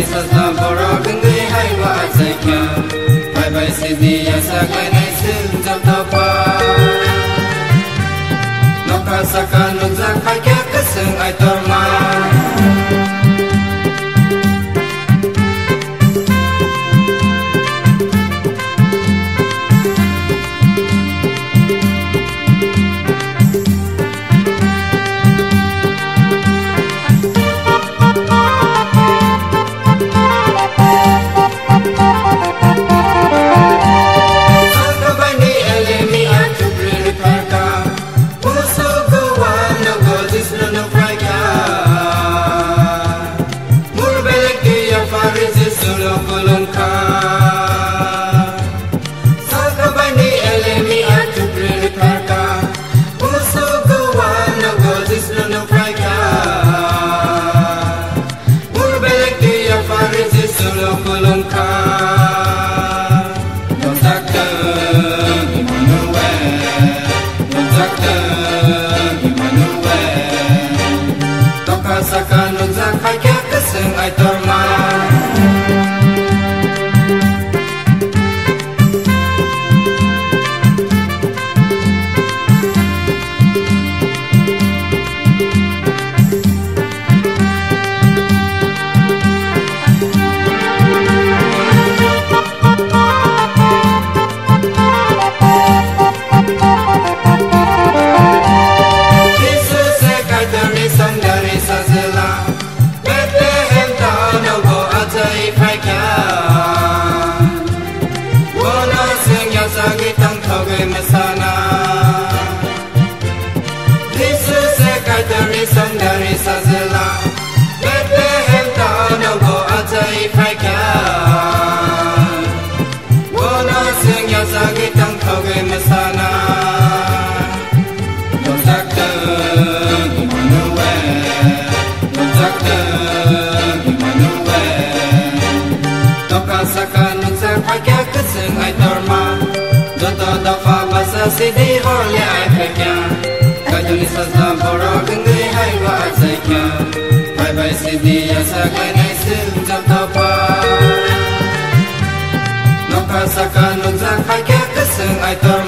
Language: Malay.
sazna borok ngui hai wa zaikya bye bye sidi asa kanai sil jam thapa noka saka nuzak phakya kaseng ai torma Sidi horle ai phekya kajuni sazna borok ngui hai wa zaikya bye bye sidi asa kanai sil jam thapa noka saka nuzak phakya kaseng ai tor